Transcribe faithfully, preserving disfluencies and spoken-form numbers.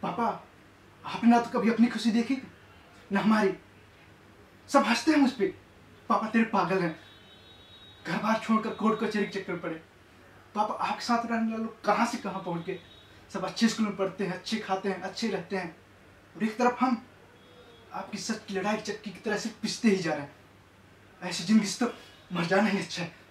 पापा आपने ना तो कभी अपनी खुशी देखी ना हमारी, सब हंसते हैं मुझ पे। पापा तेरे पागल हैं, घर बार छोड़कर कोर्ट कचहरी के चक्कर पड़े। पापा आपके साथ रहने वाले लोग कहाँ से कहाँ पहुँच गए। सब अच्छे स्कूल में पढ़ते हैं, अच्छे खाते हैं, अच्छे रहते हैं, और एक तरफ हम आपकी सच की लड़ाई की चक्की की तरह से पिसते ही जा रहे हैं। ऐसी जिंदगी से तो मर जाना ही अच्छा है।